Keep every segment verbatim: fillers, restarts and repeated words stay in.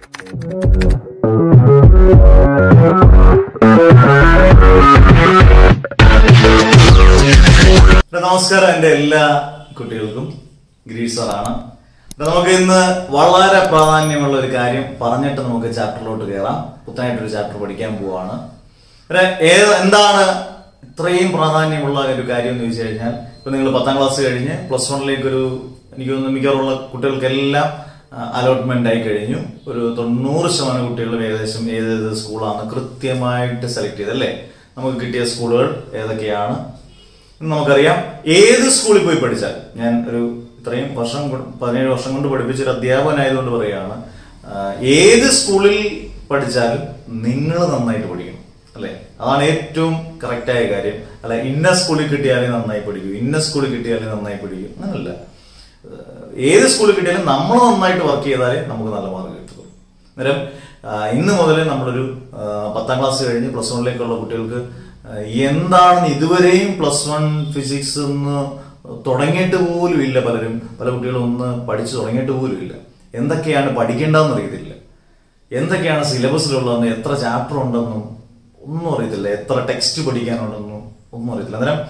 നമസ്കാരം, എൻ്റെ എല്ലാ കുട്ടികൾക്കും ഗിരീഷ് സാറാണ്. നമുക്ക് ഇന്ന് വളരെ പ്രാധാന്യമുള്ള ഒരു കാര്യം പറഞ്ഞിട്ട് നമുക്ക് ചാപ്റ്ററിലോട്ട് കയറാം. പുത്തനായിട്ടൊരു ചാപ്റ്റർ പഠിക്കാൻ പോവാണ്. ഏത് എന്താണ് ഇത്രയും പ്രാധാന്യമുള്ള ഒരു കാര്യം എന്ന് ചോദിച്ചു കഴിഞ്ഞാൽ, ഇപ്പൊ നിങ്ങൾ പത്താം ക്ലാസ് കഴിഞ്ഞ് പ്ലസ് വണ്ണിലേക്കൊരു എനിക്ക് തോന്നുന്നു മിക്കവാറുള്ള കുട്ടികൾക്കെല്ലാം അലോട്ട്മെന്റ് ആയി കഴിഞ്ഞു. ഒരു തൊണ്ണൂറ് ശതമാനം കുട്ടികളും ഏകദേശം ഏതേത് സ്കൂളാണ് കൃത്യമായിട്ട് സെലക്ട് ചെയ്തല്ലേ. നമുക്ക് കിട്ടിയ സ്കൂളുകൾ ഏതൊക്കെയാണ് നമുക്കറിയാം. ഏത് സ്കൂളിൽ പോയി പഠിച്ചാൽ, ഞാൻ ഒരു ഇത്രയും വർഷം പതിനേഴ് വർഷം കൊണ്ട് പഠിപ്പിച്ചൊരു അധ്യാപകനായതുകൊണ്ട് പറയുകയാണ്, ഏത് സ്കൂളിൽ പഠിച്ചാലും നിങ്ങൾ നന്നായിട്ട് പഠിക്കണം അല്ലെ. അതാണ് ഏറ്റവും കറക്റ്റായ കാര്യം. അല്ല ഇന്ന സ്കൂളിൽ കിട്ടിയാലേ നന്നായി പഠിക്കൂ, ഇന്ന സ്കൂളിൽ കിട്ടിയാലേ നന്നായി പഠിക്കൂ, അങ്ങനല്ല. ഏത് സ്കൂളിൽ കിട്ടിയാലും നമ്മൾ നന്നായിട്ട് വർക്ക് ചെയ്താലേ നമുക്ക് നല്ല മാർക്ക് കിട്ടുള്ളൂ. അന്നേരം ഇന്ന് മുതൽ നമ്മളൊരു പത്താം ക്ലാസ് കഴിഞ്ഞ് പ്ലസ് വണ്ണിലേക്കുള്ള കുട്ടികൾക്ക് എന്താണെന്ന് ഇതുവരെയും പ്ലസ് വൺ ഫിസിക്സ് ഒന്ന് തുടങ്ങിയിട്ട് പോലും ഇല്ല. പലരും പല കുട്ടികളും ഒന്ന് പഠിച്ചു തുടങ്ങിയിട്ട് പോലും ഇല്ല. എന്തൊക്കെയാണ് പഠിക്കേണ്ടതെന്ന് അറിയത്തില്ല, എന്തൊക്കെയാണ് സിലബസിലുള്ളതെന്ന്, എത്ര ചാപ്റ്റർ ഉണ്ടെന്നും ഒന്നും അറിയത്തില്ല, എത്ര ടെക്സ്റ്റ് പഠിക്കാനുണ്ടെന്നും ഒന്നും അറിയത്തില്ല. അന്നേരം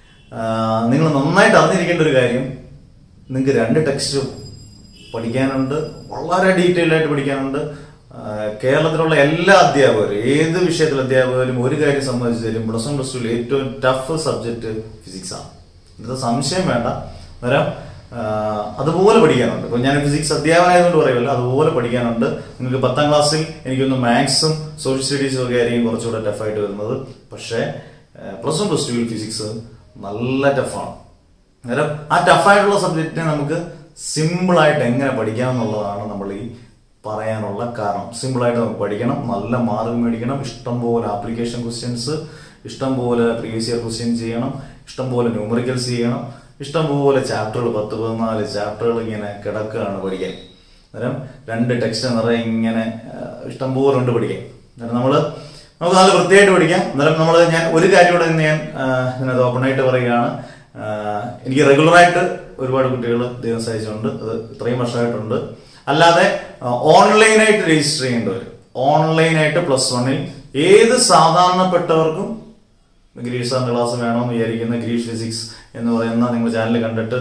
നിങ്ങൾ നന്നായിട്ട് അറിഞ്ഞിരിക്കേണ്ട ഒരു കാര്യം, നിങ്ങൾക്ക് രണ്ട് ടെക്സ്റ്റ് പഠിക്കാനുണ്ട്, വളരെ ഡീറ്റെയിൽ ആയിട്ട് പഠിക്കാനുണ്ട്. കേരളത്തിലുള്ള എല്ലാ അധ്യാപകരും, ഏത് വിഷയത്തിലെ അധ്യാപകരും ഒരു കാര്യം സംബന്ധിച്ച് തരും, പ്ലസ് വൺ പ്ലസ് ടുവിൽ ഏറ്റവും ടഫ് സബ്ജക്ട് ഫിസിക്സ് ആണ്. ഇത് സംശയം വേണ്ട. അന്നേരം അതുപോലെ പഠിക്കാനുണ്ട്. ഇപ്പൊ ഞാൻ ഫിസിക്സ് അധ്യാപകനായതുകൊണ്ട് പറയുമല്ലോ, അതുപോലെ പഠിക്കാനുണ്ട്. നിങ്ങൾക്ക് പത്താം ക്ലാസ്സിൽ എനിക്കൊന്ന് മാത്സും സോഷ്യൽ സ്റ്റഡീസും ഒക്കെ ആയിരിക്കും കുറച്ചുകൂടെ ടഫായിട്ട് വരുന്നത്. പക്ഷേ പ്ലസ് വൺ പ്ലസ് ടുവിൽ ഫിസിക്സ് നല്ല ടഫാണ്. അന്നേരം ആ ടഫായിട്ടുള്ള സബ്ജക്റ്റിനെ നമുക്ക് സിമ്പിളായിട്ട് എങ്ങനെ പഠിക്കാമെന്നുള്ളതാണ് നമ്മൾ ഈ പറയാനുള്ള കാരണം. സിമ്പിളായിട്ട് നമുക്ക് പഠിക്കണം, നല്ല മാർക്ക് മേടിക്കണം, ഇഷ്ടംപോലെ ആപ്ലിക്കേഷൻ ക്വസ്റ്റ്യൻസ്, ഇഷ്ടംപോലെ പ്രീവിയസ് ഇയർ ക്വസ്റ്റ്യൻസ് ചെയ്യണം, ഇഷ്ടംപോലെ ന്യൂമറിക്കൽസ് ചെയ്യണം, ഇഷ്ടംപോലെ ചാപ്റ്ററുകൾ, പത്ത് പതിനാല് ചാപ്റ്ററുകൾ ഇങ്ങനെ കിടക്കുകയാണ് പഠിക്കാൻ. അന്നേരം രണ്ട് ടെക്സ്റ്റ് നിറയെ ഇങ്ങനെ ഇഷ്ടംപോലെ ഉണ്ട് പഠിക്കാൻ. അന്നേരം നമ്മൾ നമുക്ക് നല്ല വൃത്തിയായിട്ട് പഠിക്കാം. അന്നേരം നമ്മൾ ഞാൻ ഒരു കാര്യം കൂടെ ഞാൻ ഇതിനകത്ത് ഓപ്പണായിട്ട് പറയുകയാണ്. എനിക്ക് റെഗുലറായിട്ട് ഒരുപാട് കുട്ടികൾ ദൈവം സഹായിച്ചുണ്ട്, അത് ഇത്രയും വർഷമായിട്ടുണ്ട്. അല്ലാതെ ഓൺലൈനായിട്ട് രജിസ്റ്റർ ചെയ്യേണ്ടവർ, ഓൺലൈനായിട്ട് പ്ലസ് വണ്ണിൽ ഏത് സാധാരണപ്പെട്ടവർക്കും ഗിരീഷ് സാറിന്റെ ക്ലാസ് വേണമെന്ന് വിചാരിക്കുന്ന ഗിരീഷ് ഫിസിക്സ് എന്ന് പറയുന്ന നിങ്ങൾ ചാനൽ കണ്ടിട്ട്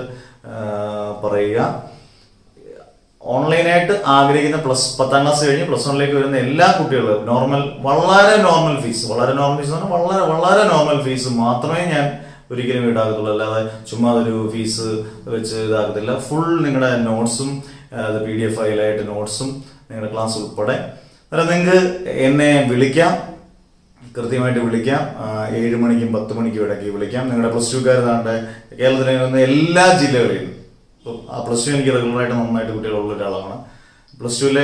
പറയുക. ഓൺലൈനായിട്ട് ആഗ്രഹിക്കുന്ന പ്ലസ് പത്താം ക്ലാസ് കഴിഞ്ഞ് പ്ലസ് വണ്ണിലേക്ക് വരുന്ന എല്ലാ കുട്ടികളും നോർമൽ, വളരെ നോർമൽ ഫീസ്, വളരെ നോർമൽ ഫീസ് എന്ന് പറഞ്ഞാൽ വളരെ വളരെ നോർമൽ ഫീസ് മാത്രമേ ഞാൻ ഒരിക്കലും ഈടാകത്തുള്ളൂ. അല്ലാതെ ചുമ്മാ ഒരു ഫീസ് വെച്ച് ഇതാകത്തില്ല. ഫുൾ നിങ്ങളുടെ നോട്ട്സും അത് പി ഡി എഫ് ഫയലായിട്ട് നോട്ട്സും നിങ്ങളുടെ ക്ലാസ് ഉൾപ്പെടെ. അന്നേരം നിങ്ങൾക്ക് എന്നെ വിളിക്കാം, കൃത്യമായിട്ട് വിളിക്കാം. ഏഴ് മണിക്കും പത്ത് മണിക്കും ഇടയ്ക്ക് വിളിക്കാം. നിങ്ങളുടെ പ്ലസ് ടുക്കാരതാണ്ട് കേരളത്തിലെ വന്ന എല്ലാ ജില്ലകളിലും, ആ പ്ലസ് ടു എനിക്ക് റെഗുലറായിട്ട് നന്നായിട്ട് കുട്ടികളുള്ള ഒരാളാണ്. പ്ലസ് ടുവിലെ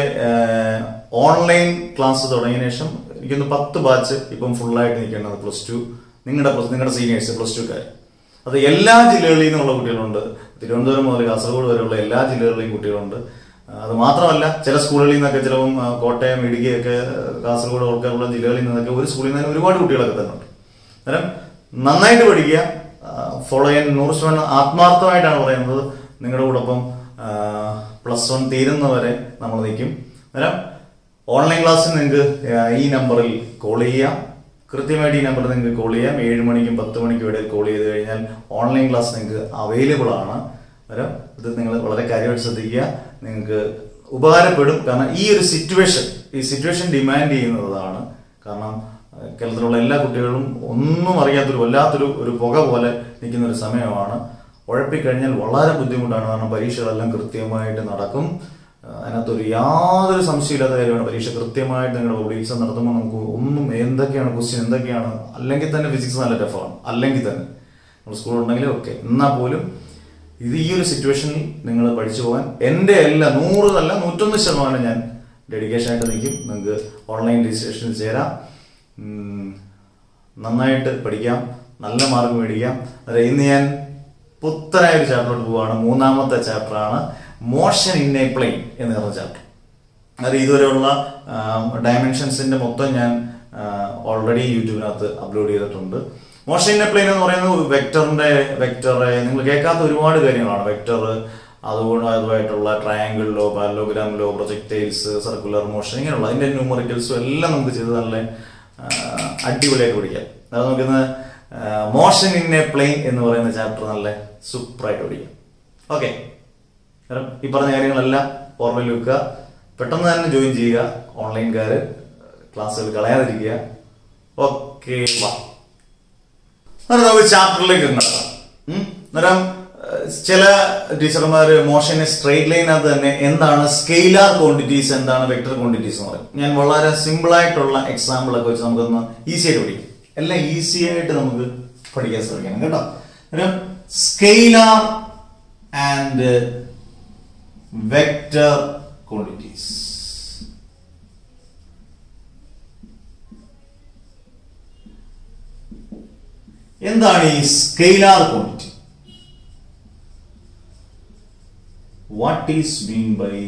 ഓൺലൈൻ ക്ലാസ് തുടങ്ങിയതിനു ശേഷം എനിക്കൊന്ന് പത്ത് ബാച്ച് ഇപ്പം ഫുള്ളായിട്ട് നിൽക്കേണ്ടത് പ്ലസ് ടു നിങ്ങളുടെ നിങ്ങളുടെ സീനിയേഴ്സ് പ്ലസ് ടുക്കാർ, അത് എല്ലാ ജില്ലകളിൽ നിന്നുള്ള കുട്ടികളുണ്ട്. തിരുവനന്തപുരം മുതൽ കാസർഗോഡ് വരെയുള്ള എല്ലാ ജില്ലകളിലെയും കുട്ടികളുണ്ട്. അത് മാത്രമല്ല, ചില സ്കൂളുകളിൽ നിന്നൊക്കെ ചിലപ്പം കോട്ടയം, ഇടുക്കിയൊക്കെ, കാസർഗോഡ് ഉൾപ്പെടെയുള്ള ജില്ലകളിൽ നിന്നൊക്കെ ഒരു സ്കൂളിൽ നിന്ന് ഒരുപാട് കുട്ടികളൊക്കെ തന്നെ ഉണ്ട്. അന്നേരം നന്നായിട്ട് പഠിക്കുക, ഫോളോ ചെയ്യാൻ നൂറ് ശതമാനം ആത്മാർത്ഥമായിട്ടാണ് പറയുന്നത്. നിങ്ങളുടെ കൂടൊപ്പം പ്ലസ് വൺ തീരുന്നവരെ നമ്മൾ നിൽക്കും. അന്നേരം ഓൺലൈൻ ക്ലാസ്സിൽ നിങ്ങൾക്ക് ഈ നമ്പറിൽ കോൾ ചെയ്യാം. കൃത്യമായിട്ട് ഈ നമ്പറിൽ നിങ്ങൾക്ക് കോൾ ചെയ്യാം. ഏഴ് മണിക്കും പത്ത് മണിക്കും ഇടയിൽ കോൾ ചെയ്ത് കഴിഞ്ഞാൽ ഓൺലൈൻ ക്ലാസ് നിങ്ങൾക്ക് അവൈലബിൾ ആണ്. അന്നേരം ഇത് നിങ്ങൾ വളരെ കാര്യമായിട്ട് ശ്രദ്ധിക്കുക, നിങ്ങൾക്ക് ഉപകാരപ്പെടും. കാരണം ഈ ഒരു സിറ്റുവേഷൻ ഈ സിറ്റുവേഷൻ ഡിമാൻഡ് ചെയ്യുന്നതാണ്. കാരണം കേരളത്തിലുള്ള എല്ലാ കുട്ടികളും ഒന്നും അറിയാത്തൊരു വല്ലാത്തൊരു ഒരു പുക പോലെ നിൽക്കുന്ന ഒരു സമയമാണ്. ഉഴപ്പിക്കഴിഞ്ഞാൽ വളരെ ബുദ്ധിമുട്ടാണ്. കാരണം പരീക്ഷകളെല്ലാം കൃത്യമായിട്ട് നടക്കും. അതിനകത്തൊരു യാതൊരു സംശയമില്ലാത്ത കാര്യമാണ്. പരീക്ഷ കൃത്യമായിട്ട് നിങ്ങളുടെ പബ്ലിക് എക്സാം നടത്തുമ്പോൾ നമുക്ക് ഒന്നും എന്തൊക്കെയാണ് ക്വസ്റ്റ്യൻ എന്തൊക്കെയാണ്, അല്ലെങ്കിൽ തന്നെ ഫിസിക്സ് നല്ല ടഫാണ്, അല്ലെങ്കിൽ തന്നെ നമ്മൾ സ്കൂളുണ്ടെങ്കിലും ഒക്കെ, എന്നാൽ പോലും ഇത് ഈ ഒരു സിറ്റുവേഷനിൽ നിങ്ങൾ പഠിച്ചു പോകാൻ എൻ്റെ എല്ലാ നൂറല്ല നൂറ്റൊന്ന് ശതമാനം ഞാൻ ഡെഡിക്കേഷൻ ആയിട്ട് നിൽക്കും. നിങ്ങൾക്ക് ഓൺലൈൻ രജിസ്ട്രേഷനിൽ ചേരാം, നന്നായിട്ട് പഠിക്കാം, നല്ല മാർക്ക് മേടിക്കാം. അതായത് ഇന്ന് ഞാൻ പുത്തനായ ഒരു ചാപ്റ്ററിലോട്ട് പോവുകയാണ്. മൂന്നാമത്തെ ചാപ്റ്ററാണ് മോഷൻ ഇൻ എ പ്ലെയിൻ എന്ന് പറഞ്ഞ ചാപ്റ്റർ. അത് ഇതുവരെയുള്ള ഡയമെൻഷൻസിന്റെ മൊത്തം ഞാൻ ഓൾറെഡി യൂട്യൂബിനകത്ത് അപ്ലോഡ് ചെയ്തിട്ടുണ്ട്. മോഷൻ ഇൻ എ പ്ലെയിൻ എന്ന് പറയുന്നത് വെക്ടറിന്റെ വെക്ടർ നിങ്ങൾ കേൾക്കാത്ത ഒരുപാട് കാര്യങ്ങളാണ്. വെക്ടർ, അതുകൊണ്ട് അതുമായിട്ടുള്ള ട്രയാങ്കിളിലോ പാരലോഗ്രാമിലോ പ്രൊജക്ടൈൽസ് സർക്കുലർ മോഷൻ ഇങ്ങനെയുള്ള അതിൻ്റെ ന്യൂമറിക്കൽസും എല്ലാം നമുക്ക് ചെയ്ത് നല്ല അടിപൊളിയായിട്ട് പഠിക്കാം. അത് നമുക്കിന്ന് മോഷൻ ഇൻ എ പ്ലെയിൻ എന്ന് പറയുന്ന ചാപ്റ്റർ നല്ല സൂപ്പറായിട്ട് പഠിക്കാം. ഓക്കെ, ഈ പറഞ്ഞ കാര്യങ്ങളെല്ലാം ഓർമ്മയിൽ വെക്കുക. പെട്ടെന്ന് തന്നെ ജോയിൻ ചെയ്യുക. ഓൺലൈൻകാർ ക്ലാസ്സുകൾ കളയാതിരിക്കുക. ഓക്കെ, വാ നമുക്ക് ചാപ്റ്ററിലേക്ക് നടക്കാം. അന്നേരം ചില ടീച്ചർമാർ മോഷൻ സ്ട്രെയിറ്റ് ലൈനകത്ത് തന്നെ എന്താണ് സ്കെയിലാർ ക്വാണ്ടിറ്റീസ്, എന്താണ് വെക്ടർ ക്വാണ്ടിറ്റീസ് എന്ന് പറയും. ഞാൻ വളരെ സിമ്പിൾ ആയിട്ടുള്ള എക്സാമ്പിൾ ഒക്കെ വെച്ച് നമുക്കൊന്ന് ഈസി ആയിട്ട് പഠിക്കാം. എല്ലാം ഈസി ആയിട്ട് നമുക്ക് പഠിക്കാൻ ശ്രമിക്കണം കേട്ടോ. അന്നേരം സ്കെയിലാർ ആൻഡ് വെക്ടർ ക്വാണ്ടിറ്റീസ്. എന്താണ് ഈ scalar quantity? What is mean by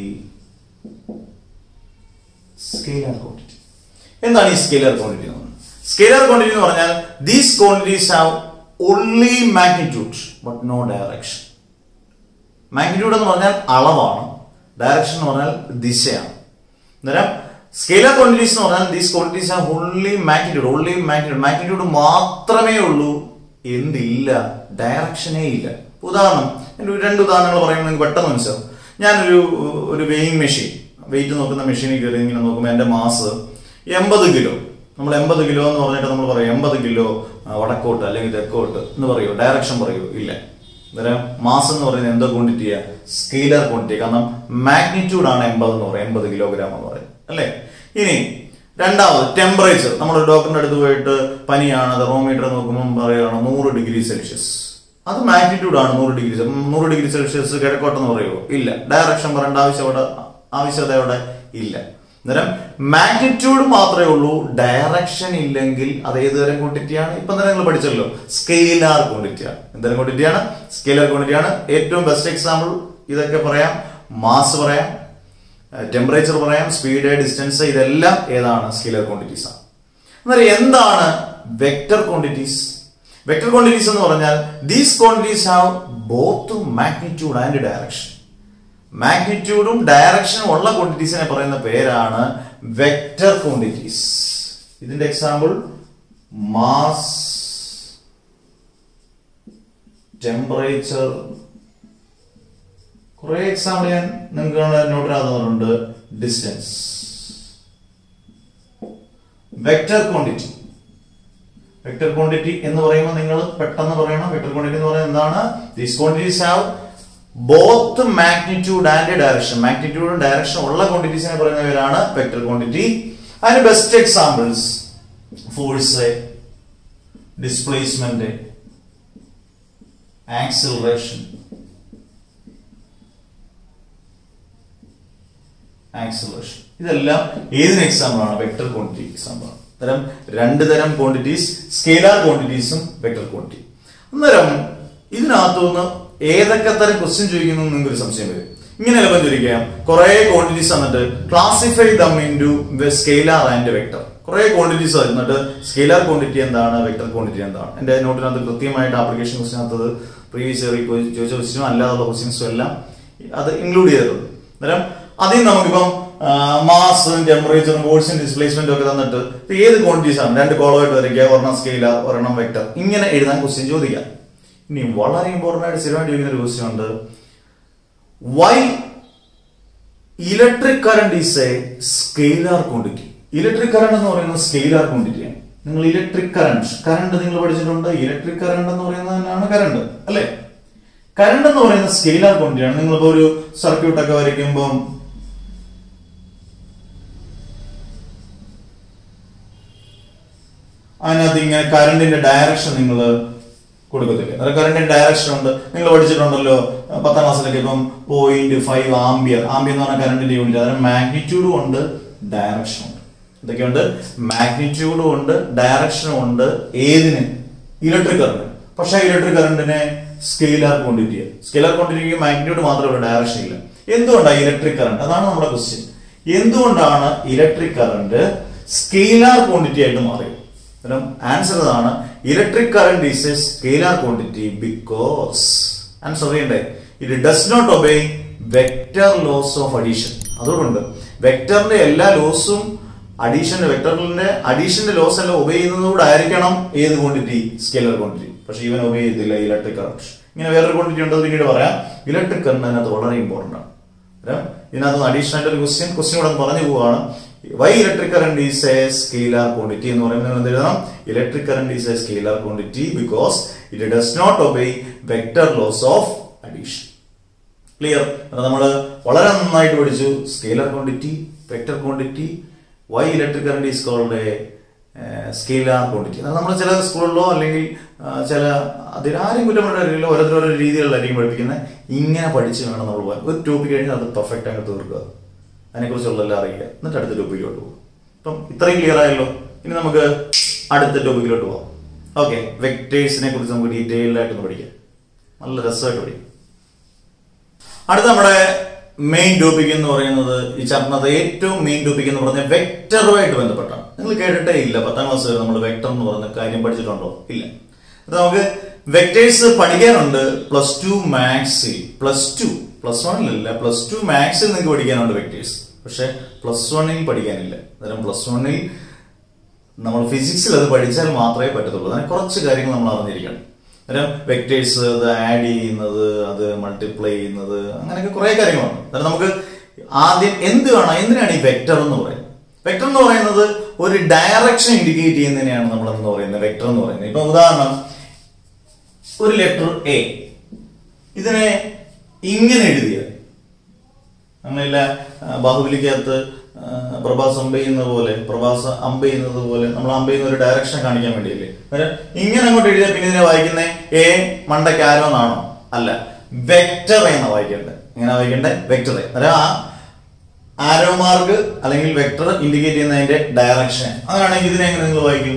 scalar quantity? എന്താണ് ഈ സ്കെയിലാർ ക്വാണ്ടിറ്റി എന്ന് പറഞ്ഞാൽ? സ്കെയിലാർ ക്വാണ്ടിറ്റി എന്ന് പറഞ്ഞാൽ these quantities have only magnitude but no direction. Magnitude എന്ന് പറഞ്ഞാൽ അളവാണ്, ഡയറക്ഷൻ എന്ന് പറഞ്ഞാൽ ദിശയാണ്. അന്നേരം സ്കെയിലാർ ക്വാണ്ടിറ്റീസ് എന്ന് പറഞ്ഞാൽ these quantities have only magnitude, only magnitude, magnitude മാത്രമേ ഉള്ളൂ, എന്തില്ല, ഡയറക്ഷനേ ഇല്ല. ഉദാഹരണം, രണ്ട് ഉദാഹരണങ്ങൾ പറയുമ്പോൾ പെട്ടെന്ന് മനസ്സിലാവും. ഞാനൊരു ഒരു വെയിങ് മെഷീൻ, വെയിറ്റ് നോക്കുന്ന മെഷീനിൽ കയറി ഇങ്ങനെ നോക്കുമ്പോൾ എൻ്റെ മാസ് എൺപത് കിലോ. നമ്മൾ എൺപത് കിലോ എന്ന് പറഞ്ഞിട്ട് നമ്മൾ പറയും എൺപത് കിലോ വടക്കോട്ട് അല്ലെങ്കിൽ തെക്കോട്ട് എന്ന് പറയൂ, ഡയറക്ഷൻ പറയൂ, ഇല്ല. അന്നേരം മാസ് എന്ന് പറയുന്നത് എന്തോ ക്വാണ്ടിറ്റിയാ? Scalar quantity. കാരണം മാഗ്നിറ്റ്യൂഡ് ആണ് എൺപത് എന്ന് പറയും, എൺപത് കിലോഗ്രാം എന്ന് പറയും, അല്ലേ? ഇനി രണ്ടാമത് ടെമ്പറേച്ചർ. നമ്മൾ ഡോക്ടറിന്റെ അടുത്ത് പോയിട്ട് പനിയാണ്, തെർമോമീറ്റർ നോക്കുമ്പോൾ പറയുകയാണ് നൂറ് ഡിഗ്രി സെൽഷ്യസ്. അത് മാഗ്നിറ്റ്യൂഡ് ആണ്, നൂറ് ഡിഗ്രി നൂറ് ഡിഗ്രി സെൽഷ്യസ് കിഴക്കോട്ടെന്ന് പറയുമോ? ഇല്ല. ഡയറക്ഷൻ പറയേണ്ട ആവശ്യം അവിടെ ആവശ്യകത അവിടെ ഇല്ല. അന്നേരം മാഗ്നിറ്റ്യൂഡ് മാത്രമേ ഉള്ളൂ, ഡയറക്ഷൻ ഇല്ലെങ്കിൽ അത് ഏതുതരം ക്വാണ്ടിറ്റിയാണ്? ഇപ്പം തന്നെ നിങ്ങൾ പഠിച്ചല്ലോ, സ്കെയിലാർ ക്വാണ്ടിറ്റിയാണ്. എന്തരം ക്വാണ്ടിറ്റിയാണ്? സ്കെയിലാർ ക്വാണ്ടിറ്റിയാണ്. ഏറ്റവും ബെസ്റ്റ് എക്സാമ്പിൾ ഇതൊക്കെ പറയാം. മാസ് പറയാം, ടെമ്പറേച്ചർ പറയാം, സ്പീഡ്, ഡിസ്റ്റൻസ്, ഇതെല്ലാം ഏതാണ്? സ്കെയിലാർ ക്വാണ്ടിറ്റീസ് ആണ്. അന്നേരം എന്താണ് വെക്ടർ ക്വാണ്ടിറ്റീസ്? വെക്ടർ ക്വാണ്ടിറ്റീസ് എന്ന് പറഞ്ഞാൽ these quantities have both magnitude and direction. മാഗ്നിറ്റ്യൂഡും ഡയറക്ഷനും ഉള്ള ക്വാണ്ടിറ്റീസിനെ പറയുന്ന പേരാണ് വെക്ടർ ക്വാണ്ടിറ്റീസ്. ഇതിന്റെ എക്സാമ്പിൾ മാസ്, ടെമ്പറേച്ചർ, കുറെ എക്സാമ്പിൾ ഞാൻ നിങ്ങൾക്ക് നോട്ടിനകത്തുണ്ട്. Distance, vector quantity. Vector quantity എന്ന് പറയുമ്പോൾ നിങ്ങൾ പെട്ടെന്ന് പറയണം, വെക്ടർ ക്വാണ്ടിറ്റി എന്ന് പറയുന്നത് എന്താണ്? These quantities have both magnitude and direction. മാഗ്നിറ്റ്യൂഡും ഡയറക്ഷൻ ഉള്ള ക്വാണ്ടിറ്റീസിനെ പറയുന്ന പേരാണ് വെക്ടർ ക്വാണ്ടിറ്റി. അതിന് best examples force, displacement, acceleration, acceleration ഇതെല്ലാം ഏതിന് എക്സാമ്പിൾ ആണ്? വെക്ടർ ക്വാണ്ടിറ്റി എക്സാമ്പിൾ ആണ്. അന്നേരം രണ്ട് തരം ക്വാണ്ടിറ്റീസ്, സ്കെയിലാർ ക്വാണ്ടിറ്റീസും വെക്ടർ ക്വാണ്ടിറ്റി. അന്നേരം ഇതിനകത്തുനിന്ന് ഏതൊക്കെ തരം ക്വസ്റ്റ്യൻ ചോദിക്കുന്നു നിങ്ങൾക്ക് ഒരു സംശയം വരും. ഇങ്ങനെ എളുപ്പം ചോദിക്കാം, കുറെ ക്വാണ്ടിറ്റീസ് വന്നിട്ട് classify them into scalar and vector. കുറെ ക്വാണ്ടിറ്റീസ് എന്നിട്ട് സ്കെയിലാർ ക്വാണ്ടിറ്റി എന്താണ്, വെക്ടർ ക്വാണ്ടിറ്റി എന്താണ്? എന്റെ നോട്ടിനകത്ത് കൃത്യമായിട്ട് ആപ്ലിക്കേഷൻ ക്വസ്റ്റിനകത്തത് പ്രീവിയസ് ഇയറിൽ ചോദിച്ച ക്വസ്റ്റിനും അല്ലാതുള്ള ക്വസ്റ്റ്യൻസും എല്ലാം അത് ഇൻക്ലൂഡ് ചെയ്തിട്ടുണ്ട്. അന്നേരം അതിൽ നമുക്കിപ്പം മാസും ടെമ്പറേച്ചറും ഫോഴ്സും ഡിസ്പ്ലേസ്മെന്റും ഒക്കെ തന്നിട്ട് ഏത് ക്വാണ്ടിറ്റീസ് ആണ്? രണ്ട് കോളമായിട്ട് വരയ്ക്കുക, ഒരെണ്ണം സ്കെയിലാർ, ഒരെണ്ണം വെക്ടർ, ഇങ്ങനെ എഴുതാൻ ക്വസ്റ്റ്യൻ ചോദിക്കാം. ഇനി വളരെ ഇമ്പോർട്ടന്റ് ആയിട്ട് സ്ഥിരമായിട്ട് ചോദിക്കുന്ന ഒരു ക്വസ്റ്റ്യൻ ഉണ്ട്, why electric current is a scalar quantity. Electric current എന്ന് പറയുന്നത് സ്കെയിലാർ ക്വാണ്ടിറ്റിയാണ്. നിങ്ങൾ ഇലക്ട്രിക് കറന്റ് കറന്റ് നിങ്ങൾ പഠിച്ചിട്ടുണ്ട്. ഇലക്ട്രിക് കറന്റ് എന്ന് പറയുന്നത് തന്നെയാണ് കറന്റ്, അല്ലെ? കറന്റ് എന്ന് പറയുന്നത് സ്കെയിലാർ ക്വാണ്ടിറ്റിയാണ്. നിങ്ങളിപ്പോ ഒരു സർക്യൂട്ട് ഒക്കെ വരയ്ക്കുമ്പോൾ അതിനകത്ത് ഇങ്ങനെ കറണ്ടിന്റെ ഡയറക്ഷൻ നിങ്ങൾ കൊടുക്കത്തില്ല. അത് കറണ്ടിന്റെ ഡയറക്ഷൻ ഉണ്ട്, നിങ്ങൾ പഠിച്ചിട്ടുണ്ടല്ലോ പത്താം ക്ലാസ്സിലൊക്കെ. ഇപ്പം പോയിന്റ് ഫൈവ് ആംബിയർ, ആംബിയർ എന്ന് പറഞ്ഞ കറണ്ടിന്റെ യൂണിറ്റ്. അതിന് മാഗ്നിറ്റ്യൂഡും ഉണ്ട്, ഡയറക്ഷനും ഉണ്ട്. എന്തൊക്കെയുണ്ട്? മാഗ്നിറ്റ്യൂഡും ഉണ്ട്, ഡയറക്ഷനും ഉണ്ട്. ഏതിന്? Electric current. പക്ഷെ ഇലക്ട്രിക് കറണ്ടിനെ സ്കെയിലാർ ക്വാണ്ടിറ്റി. സ്കെയിലാർ ക്വാണ്ടിറ്റിക്ക് മാഗ്നിറ്റ്യൂഡ് മാത്രമേ ഉള്ളൂ, ഡയറക്ഷൻ ഇല്ല. എന്തുകൊണ്ടാണ് ഇലക്ട്രിക് കറണ്ട്? അതാണ് നമ്മുടെ ക്വസ്റ്റ്യൻ. എന്തുകൊണ്ടാണ് ഇലക്ട്രിക് കറണ്ട് സ്കെയിലാർ ക്വാണ്ടിറ്റി ആയിട്ട് മാറിയത്? ആൻസർ ഇതാണ്, electric current is a scalar quantity because. Answer ചെയ്യണ്ടേ? It does not obey vector laws of addition. അതുകൊണ്ട് വെക്ടറിന്റെ എല്ലാ ലോസും അഡീഷന്റെ വെക്ടറിന്റെ അഡീഷന്റെ ലോസ് എല്ലാം ഒബേ ചെയ്യുന്നതോടെ ആയിരിക്കണം ഏത് ക്വാണ്ടിറ്റി, സ്കെയിലർ ക്വാണ്ടിറ്റി. പക്ഷെ ഇവൻ ഒബേ ചെയ്തില്ല ഇലക്ട്രിക് കറന്റ്. ഇങ്ങനെ വേറൊരു ക്വാണ്ടിറ്റി ഉണ്ട്, പിന്നീട് പറയാം. ഇലക്ട്രിക് കറന്റ് അതിനകത്ത് വളരെ ഇമ്പോർട്ടന്റ് ആണ്. ഇതിനകത്ത് അഡീഷണൽ ആയിട്ട് ഒരു ക്വസ്റ്റ്യൻ ക്വസ്റ്റ്യൻ ഇവിടെ പറഞ്ഞു പോവാണ്. Why electric current is a scalar quantity എന്ന് പറയുന്നത് എന്ത് എഴുതണം? Electric current is a scalar quantity because it does not obey vector laws of addition. Clear? നമ്മൾ വളരെ നന്നായിട്ട് പഠിച്ചു scalar quantity, vector quantity, why electric current is called a scalar quantity. നമ്മൾ ചില സ്കൂളിലോ അല്ലെങ്കിൽ ചില അതിനാരും കുറ്റപ്പെടുത്തില്ല, ഓരോരുത്തരോരോ രീതികളിലായിരിക്കും പഠിപ്പിക്കുന്നത്. ഇങ്ങനെ പഠിച്ച് വേണം നമ്മൾ പോകാൻ. ഒരു ടോപ്പിക് കഴിഞ്ഞാൽ അത് പെർഫെക്റ്റ് ആയിട്ട് തീർക്കുക, അതിനെക്കുറിച്ചുള്ള എല്ലാം അറിയുക, എന്നിട്ട് അടുത്ത ടോപ്പിക്കിലോട്ട് പോകും. അപ്പം ഇത്രയും ക്ലിയർ ആയല്ലോ. ഇനി നമുക്ക് അടുത്ത ടോപ്പിക്കിലോട്ട് പോകാം. ഓക്കെ, വെക്ടേഴ്സിനെ കുറിച്ച് നമുക്ക് ഡീറ്റെയിൽഡ് ആയിട്ടൊന്ന് പഠിക്കാം. നല്ല രസമായിട്ട് പഠിക്കാം. അടുത്ത നമ്മുടെ മെയിൻ ടോപ്പിക് എന്ന് പറയുന്നത് ഈ ചാപ്റ്ററിനകത്ത് ഏറ്റവും മെയിൻ ടോപ്പിക് എന്ന് പറഞ്ഞാൽ വെക്ടറുമായിട്ട് ബന്ധപ്പെട്ടാണ്. നിങ്ങൾ കേട്ടിട്ടേ ഇല്ല, പത്താം ക്ലാസ് വരെ നമ്മൾ വെക്ടർ എന്ന് പറയുന്ന കാര്യം പഠിച്ചിട്ടുണ്ടോ? ഇല്ല. നമുക്ക് വെക്ടേഴ്സ് പഠിക്കാനുണ്ട് പ്ലസ് ടു മാത്സിൽ. പ്ലസ് ടു പ്ലസ് വണ്ണിലല്ല, പ്ലസ് ടു മാത്സിൽ നിങ്ങൾക്ക് പഠിക്കാനുണ്ട് വെക്ടേഴ്സ്. പക്ഷെ പ്ലസ് വണ്ണിൽ പഠിക്കാനില്ല. അന്നേരം പ്ലസ് വണ്ണിൽ നമ്മൾ ഫിസിക്സിൽ അത് പഠിച്ചാൽ മാത്രമേ പറ്റത്തുള്ളൂ. അതിന് കുറച്ച് കാര്യങ്ങൾ നമ്മൾ അറിഞ്ഞിരിക്കണം. അന്നേരം വെക്ടേഴ്സ്, അത് ആഡ് ചെയ്യുന്നത്, അത് മൾട്ടിപ്ലൈ ചെയ്യുന്നത്, അങ്ങനെയൊക്കെ കുറെ കാര്യങ്ങളുണ്ട്. അന്നേരം നമുക്ക് ആദ്യം എന്ത് വേണം, എന്തിനാണ് ഈ വെക്ടർ എന്ന് പറയുന്നത്? വെക്ടർ എന്ന് പറയുന്നത് ഒരു ഡയറക്ഷൻ ഇൻഡിക്കേറ്റ് ചെയ്യുന്നതിനെയാണ് നമ്മൾ എന്ന് പറയുന്നത് വെക്ടർ എന്ന് പറയുന്നത്. ഇപ്പൊ ഉദാഹരണം, ഒരു ലെറ്റർ എ, ഇതിനെ ഇങ്ങനെ എഴുതിയ നമ്മളില്ല ബാഹുബലിക്കകത്ത് പ്രഭാസ് അമ്പ ചെയ്യുന്ന പോലെ പ്രഭാസ് അമ്പ ചെയ്യുന്നത് പോലെ നമ്മൾ അമ്പ ചെയ്യുന്ന ഒരു ഡയറക്ഷൻ കാണിക്കാൻ വേണ്ടിയല്ലേ. ഇങ്ങനെ അങ്ങോട്ട് എഴുതിയാൽ പിന്നെ ഇതിനെ വായിക്കുന്നത് എ മണ്ടയ്ക്ക് ആരോ എന്നാണോ? അല്ല, വെക്ടർ എന്നാ വായിക്കേണ്ടത്. ഇങ്ങനെ വായിക്കേണ്ടത് വെക്ടർ. അതായത് ആ ആരോ മാർക്ക് അല്ലെങ്കിൽ വെക്ടർ ഇൻഡിക്കേറ്റ് ചെയ്യുന്നതിന്റെ ഡയറക്ഷൻ. അങ്ങനെയാണെങ്കിൽ ഇതിനെ എങ്ങനെ നിങ്ങൾ വായിക്കും?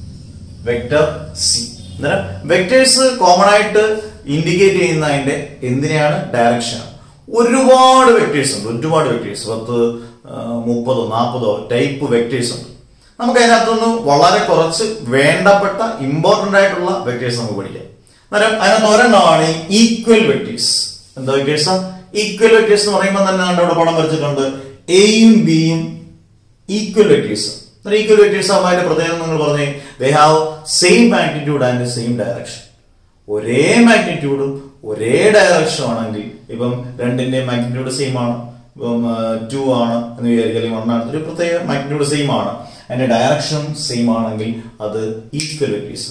Vector C. അന്നേരം വെക്ടേഴ്സ് കോമൺ ആയിട്ട് ഇൻഡിക്കേറ്റ് ചെയ്യുന്നതിന്റെ എന്തിനാണ്? ഡയറക്ഷൻ. ഒരുപാട് വെക്ടേഴ്സ് ഉണ്ട്, ഒരുപാട് വെക്ടേഴ്സ്, പത്ത് മുപ്പതോ നാൽപ്പതോ ടൈപ്പ് വെക്ടേഴ്സ് ഉണ്ട്. നമുക്ക് അതിനകത്തുനിന്ന് വളരെ കുറച്ച് വേണ്ടപ്പെട്ട ഇമ്പോർട്ടന്റ് ആയിട്ടുള്ള വെക്ടേഴ്സ് നമുക്ക് പഠിക്കാം. അന്നേരം അതിനകത്ത് ഒരെണ്ണമാണ് ഈക്വൽ വെക്ടേഴ്സ്. എന്താ വെക്ടേഴ്സ്? ഈക്വൽ വെക്ടേഴ്സ് എന്ന് പറയുമ്പോൾ തന്നെ നമ്മുടെ പടം വരച്ചിട്ടുണ്ട്. എയും ബിയും ഈക്വൽ വെക്ടേഴ്സ്. ഈക്വൽ വെക്ടേഴ്സ് ആകുമ്പോൾ അതിന്റെ പ്രത്യേകത നിങ്ങൾ പറഞ്ഞേ, they have same magnitude and same direction. ഒരേ മാഗ്നിറ്റ്യൂഡും ഒരേ ഡയറക്ഷനും ആണെങ്കിൽ, ഇപ്പം രണ്ടിന്റെ മാഗ്നിറ്റ്യൂഡ് സെയിം ആണ്, ഇപ്പം ടു ആണ് എന്ന് വിചാരിക്കുക, അല്ലെങ്കിൽ വൺ ആണ്, ഒരു പ്രത്യേക മാഗ്നിറ്റ്യൂഡ് സെയിം ആണ്, അതിന്റെ ഡയറക്ഷൻ സെയിം ആണെങ്കിൽ അത് equal vectors.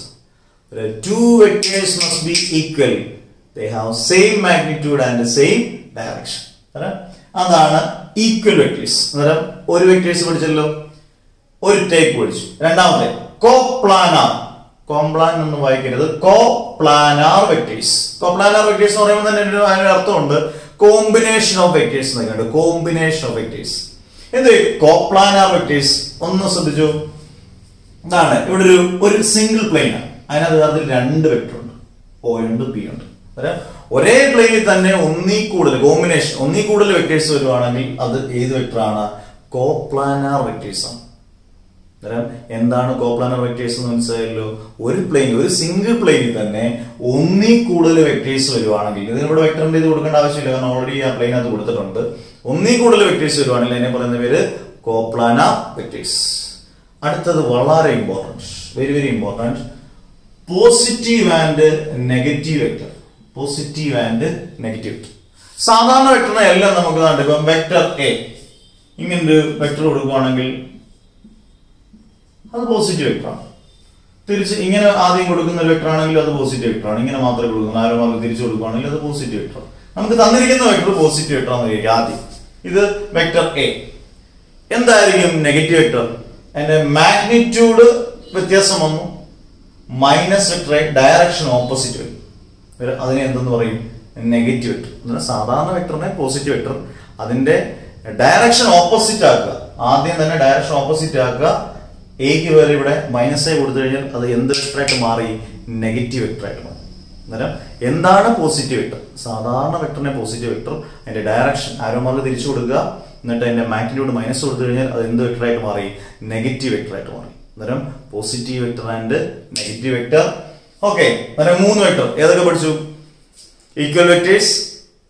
Two vectors must be equal, they have same magnitude and same direction. അതാണ് ഈക്വൽ വെക്ടേഴ്സ്. അന്നേരം ഒരു വെക്ടേഴ്സ് പഠിച്ചല്ലോ, ഒരു ടൈപ്പ് പഠിച്ചു. രണ്ടാമത്തെ കോപ്ലാനാർ. കോംപ്ലാൻ എന്ന് വായിക്കരുത്, കോപ്ലാനാർ വെക്ടേഴ്സ്. കോപ്ലാനാർ വെക്ടേഴ്സ് എന്ന് പറയുമ്പോൾ തന്നെ അതിന്റെ അർത്ഥമുണ്ട് കോമ്പിനേഷൻ ഓഫ് വെക്ടേഴ്സ് എന്നൊക്കെയുണ്ട്. Combination of vectors. എന്ത് കോപ്ലാനാർ വെക്ടേഴ്സ്? ഒന്ന് ശ്രദ്ധിച്ചു, ഇതാണ് ഇവിടെ ഒരു ഒരു സിംഗിൾ പ്ലെയിൻ ആണ്. അതിനകത്ത് അതിൽ രണ്ട് വെക്ടർ ഉണ്ട്, ഒ ഉണ്ട് പി ഉണ്ട്. ഒരേ പ്ലെയിനിൽ തന്നെ ഒന്നീ കൂടുതൽ കോമ്പിനേഷൻ, ഒന്നീ കൂടുതൽ വെക്ടേഴ്സ് വരുവാണെങ്കിൽ അത് ഏത് വെക്ടറാണ്? കോപ്ലാനാർ വെക്ടേഴ്സ് ആണ്. എന്താണ് കോപ്ലാനാർ വെക്ടേഴ്സ് എന്ന് മനസ്സിലായല്ലോ. ഒരു പ്ലെയിൻ, ഒരു സിംഗിൾ പ്ലെയിനിൽ തന്നെ ഒന്നീ കൂടുതൽ വെക്ടേഴ്സ് വരുവാണെങ്കിൽ, ഇതിനിവിടെ വെക്ടറിന്റെ ഇത് കൊടുക്കേണ്ട ആവശ്യമില്ല, കാരണം ഓൾറെഡി ആ പ്ലെയിനകത്ത് കൊടുത്തിട്ടുണ്ട്. ഒന്നീ കൂടുതൽ വെക്ടേഴ്സ് വരുവാണെങ്കിൽ അതിനെ പറയുന്ന പേര് കോപ്ലാനാർ വെക്ടേഴ്സ്. അടുത്തത് വളരെ important, very very important, positive and negative vector. Positive and negative. സാധാരണ വെക്ടറിനെ എല്ലാം നമുക്ക് കണ്ടു. ഇപ്പം വെക്ടർ എ ഇങ്ങനൊരു വെക്ടർ കൊടുക്കുകയാണെങ്കിൽ അത് പോസിറ്റീവ് വെക്ടറാണ്. തിരിച്ച് ഇങ്ങനെ ആദ്യം കൊടുക്കുന്ന ഒരു വെക്ടർ ആണെങ്കിൽ അത് പോസിറ്റീവ് വെക്ടറാണ്. ഇങ്ങനെ മാത്രമേ കൊടുക്കുന്നു, ആരോ മാത്രം തിരിച്ചു കൊടുക്കുകയാണെങ്കിൽ അത് പോസിറ്റീവ് വെക്ടർ. നമുക്ക് തന്നിരിക്കുന്ന വെക്ടർ പോസിറ്റീവ് വെക്ടർ ആണെന്ന് ചോദിക്കുക. ആദ്യം ഇത് വെക്ടർ എ. എന്തായിരിക്കും നെഗറ്റീവ് വെക്ടർ? അതിന്റെ മാഗ്നിറ്റ്യൂഡ് വ്യത്യാസം വന്നു, മൈനസ് വെക്ടർ, ഡയറക്ഷൻ ഓപ്പോസിറ്റ് വരും. അതിനെ എന്തെന്ന് പറയും? Negative vector. സാധാരണ വെക്ടറിനെ പോസിറ്റീവ് വെക്ടർ, അതിന്റെ ഡയറക്ഷൻ ഓപ്പോസിറ്റ് ആക്കുക. ആദ്യം തന്നെ ഡയറക്ഷൻ ഓപ്പോസിറ്റ് ആക്കുക. എക്ക് വരെ ഇവിടെ മൈനസ് ആയി കൊടുത്തു കഴിഞ്ഞാൽ അത് എന്ത് വെക്ടറായിട്ട് മാറി? നെഗറ്റീവ് വെക്ടറായിട്ട് മാറി. അന്നേരം എന്താണ് പോസിറ്റീവ് വെക്ടർ? സാധാരണ വെക്ടറിനെ പോസിറ്റീവ് വെക്ടർ, അതിന്റെ ഡയറക്ഷൻ ആരോ മാർക്ക് തിരിച്ചു കൊടുക്കുക, എന്നിട്ട് അതിന്റെ മാഗ്നിറ്റ്യൂഡ് മൈനസ് കൊടുത്തു കഴിഞ്ഞാൽ അത് എന്ത് വെക്ടറായിട്ട് മാറി? നെഗറ്റീവ് വെക്ടറായിട്ട് മാറി. അന്നേരം positive vector and negative vector. Okay, അന്നേരം മൂന്ന് വെക്ടർ ഏതൊക്കെ പഠിച്ചു? Equal vectors,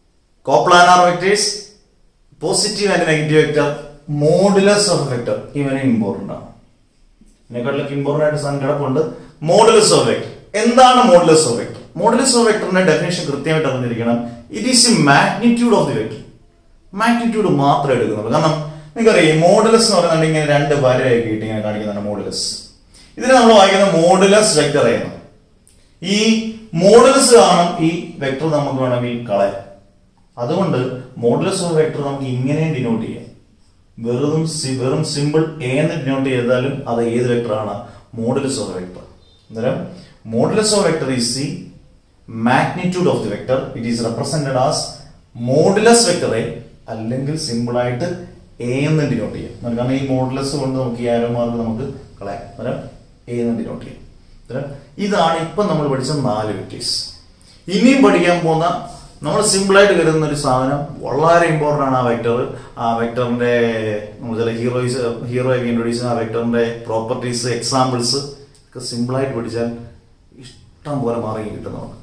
coplanar vectors, positive and negative vector, modulus of vector. ഇവന് ഇമ്പോർട്ടന്റ് ആണ്. ഇതിനെക്കാട്ടിലൊക്കെ ഇമ്പോർട്ടന്റ് ആയിട്ട് സാധനം കിടപ്പുണ്ട്. Modulus of vector. എന്താണ് modulus of vector? Modulus of വെക്ടറിന്റെ ഡെഫിനേഷൻ കൃത്യമായിട്ട് അറിഞ്ഞിരിക്കണം. It is the magnitude of the vector. Magnitude മാത്രം എടുക്കുന്നുള്ളൂ. കാരണം നിങ്ങൾക്കറിയാം മോഡുലസ് എന്ന് പറയുന്നത് ഇങ്ങനെ രണ്ട് വരയൊക്കെ ഇട്ട് ഇങ്ങനെ കാണിക്കുന്നതാണ് മോഡുലസ്. ഇതിനെ നമ്മൾ വായിക്കുന്നത് മോഡുലസ് വെക്ടർ ആണ്. ഈ മോഡുലസ് കാണും ഈ വെക്ടർ നമുക്ക് വേണമെങ്കിൽ കളയാം. അതുകൊണ്ട് മോഡുലസ് ഓഫ് വെക്ടർ നമുക്ക് ഇങ്ങനെ ഡിനോട്ട് ചെയ്യാം. വെറും വെറും സിമ്പിൾ എ എന്ന് ഡിനോട്ട് ചെയ്താലും അത് ഏത് വെക്ടർ ആണ്? Modulus of vector. അന്നേരം modulus of vector is the magnitude of the vector. It is represented as modulus vector A, അല്ലെങ്കിൽ സിമ്പിൾ ആയിട്ട് എ എന്ന് ഡിനോട്ട് ചെയ്യാം. കാരണം ഈ മോഡുലസ് കൊണ്ട് നമുക്ക് ഈ ആരോ മാർക്ക് നമുക്ക് കളയാം. അന്നേരം എ എന്ന് ഡിനോട്ട് ചെയ്യാം. ഇതാണ് ഇപ്പൊ നമ്മൾ പഠിച്ച നാല് വെക്ടേഴ്സ്. ഇനിയും പഠിക്കാൻ പോകുന്ന നമ്മൾ സിമ്പിൾ ആയിട്ട് കരുതുന്ന ഒരു സാധനം വളരെ ഇമ്പോർട്ടന്റ് ആണ്. ആ വെക്ടർ ആ വെക്ടറിന്റെ നമ്മൾ ചില ഹീറോയിസ് ഹീറോ ഒക്കെ ഇൻട്രൊഡ്യൂസ് ചെയ്യുന്ന ആ വെക്ടറിന്റെ പ്രോപ്പർട്ടീസ്, എക്സാമ്പിൾസ് ഒക്കെ സിമ്പിൾ ആയിട്ട് പഠിച്ചാൽ ഇഷ്ടം പോലെ മാർക്ക് കിട്ടുന്നതാണ്.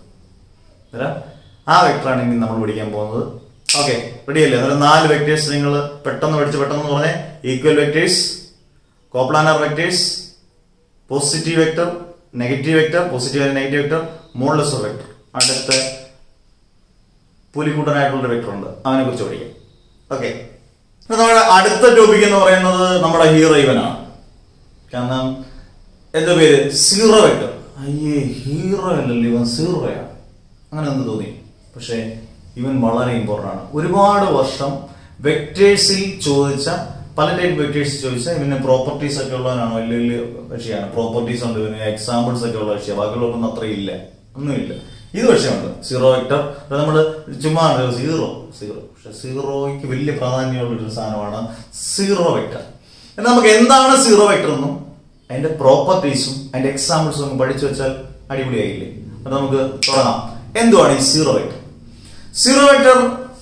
ആ വെക്ടറാണ് ഇനി നമ്മൾ പഠിക്കാൻ പോകുന്നത്. ഓക്കെ, റെഡി അല്ലേ? അന്നേരം നാല് വെക്ടേഴ്സ് നിങ്ങൾ പെട്ടെന്ന് പഠിച്ച് പെട്ടെന്ന് പറഞ്ഞേ. Equal vectors, coplanar vectors, positive vector, negative vector, positive and negative vector, modulus of vector. അടുത്ത പുലിക്കൂട്ടനായിട്ടുള്ള വെക്ടർ ഉണ്ട്, അവനെ കുറിച്ച് പഠിക്കാം. ഓക്കെ, നമ്മുടെ അടുത്ത ടോപ്പിക് എന്ന് പറയുന്നത് നമ്മുടെ ഹീറോ ഇവനാണ്. കാരണം എന്താ പേര്? Zero vector. അയ്യേ, ഹീറോ അല്ലല്ലോ ഇവൻ, സീറോയാണ്. അങ്ങനെ ഒന്ന് തോന്നി. പക്ഷേ ഇവൻ വളരെ ഇമ്പോർട്ടൻ്റ് ആണ്. ഒരുപാട് വർഷം വെക്ടേഴ്സിൽ ചോദിച്ച പല ടൈപ്പ് വെക്ടേഴ്സ് ചോദിച്ചാൽ ഇവന് പ്രോപ്പർട്ടീസ് ഒക്കെ ഉള്ളവനാണ്. വലിയ വലിയ വിഷയമാണ്. പ്രോപ്പർട്ടീസ് ഉണ്ട് ഇവന്, എക്സാമ്പിൾസ് ഒക്കെ ഉള്ള വിഷയം. ബാക്കിയുള്ളവർക്കൊന്നും അത്ര ഇല്ല, ഒന്നുമില്ല. ഇത് വിഷയമുണ്ട് സീറോ വെക്ടർ. നമ്മൾ ചുമ്മാ സീറോ സീറോ പക്ഷെ സീറോയ്ക്ക് വലിയ പ്രാധാന്യമുള്ള ഒരു സാധനമാണ് സീറോ വെക്ടർ. എന്നാൽ നമുക്ക് എന്താണ് സീറോ വെക്ടർ എന്നും അതിന്റെ പ്രോപ്പർട്ടീസും അതിന്റെ എക്സാമ്പിൾസും ഒന്ന് പഠിച്ചു വെച്ചാൽ അടിപൊളിയായില്ലേ? അപ്പൊ നമുക്ക് തുടങ്ങാം. എന്തുവാണ് ഈ zero vector? Zero vector